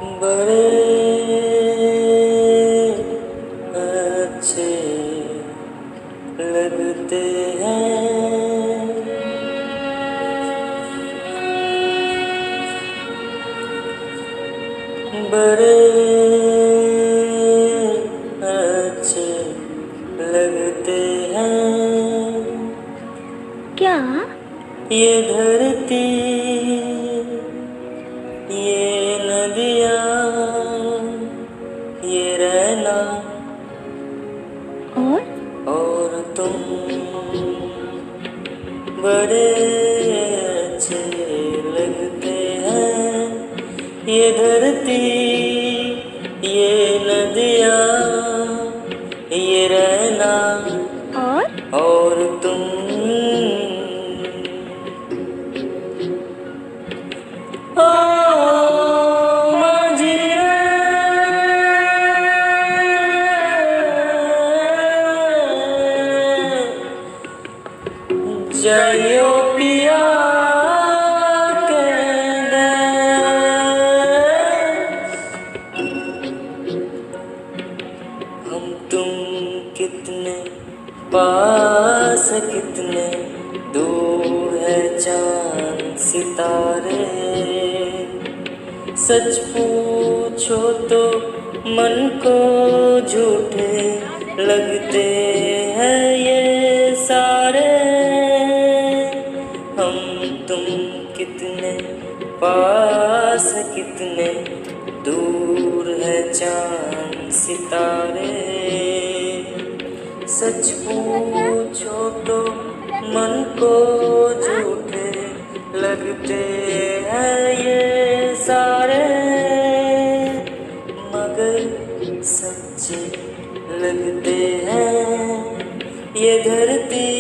बड़े अच्छे लगते हैं, बड़े अच्छे लगते हैं। क्या? ये धरती, ये नदियाँ, ये रहना और तुम बड़े अच्छे लगते हैं। ये धरती, ये नदियाँ, ये रहना और तुम जाइयो पिया के हम तुम कितने पास, कितने दूर है चांद सितारे। सच पूछो तो मन को झूठे लगते हैं ये सारे। हम तुम कितने पास, कितने दूर है चांद सितारे। सच पूछो तो मन को झूठे लगते हैं ये सारे, मगर सच्चे लगते हैं। ये धरती,